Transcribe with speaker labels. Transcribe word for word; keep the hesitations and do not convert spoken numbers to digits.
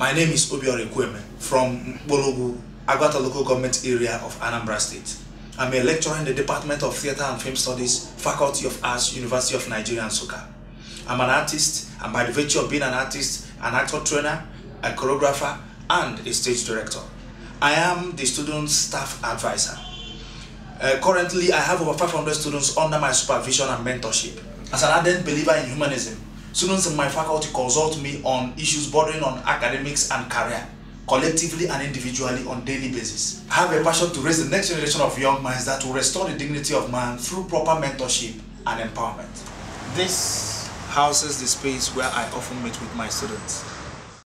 Speaker 1: My name is Obiora Kweme from Bologu, Agwata local government area of Anambra State. I'm a lecturer in the Department of Theatre and Film Studies, Faculty of Arts, University of Nigeria, Nsukka. I'm an artist, and by the virtue of being an artist, an actor trainer, a choreographer, and a stage director. I am the student staff advisor. Uh, currently, I have over five hundred students under my supervision and mentorship. As an ardent believer in humanism, students in my faculty consult me on issues bordering on academics and career, collectively and individually on daily basis. I have a passion to raise the next generation of young minds that will restore the dignity of man through proper mentorship and empowerment. This houses the space where I often meet with my students.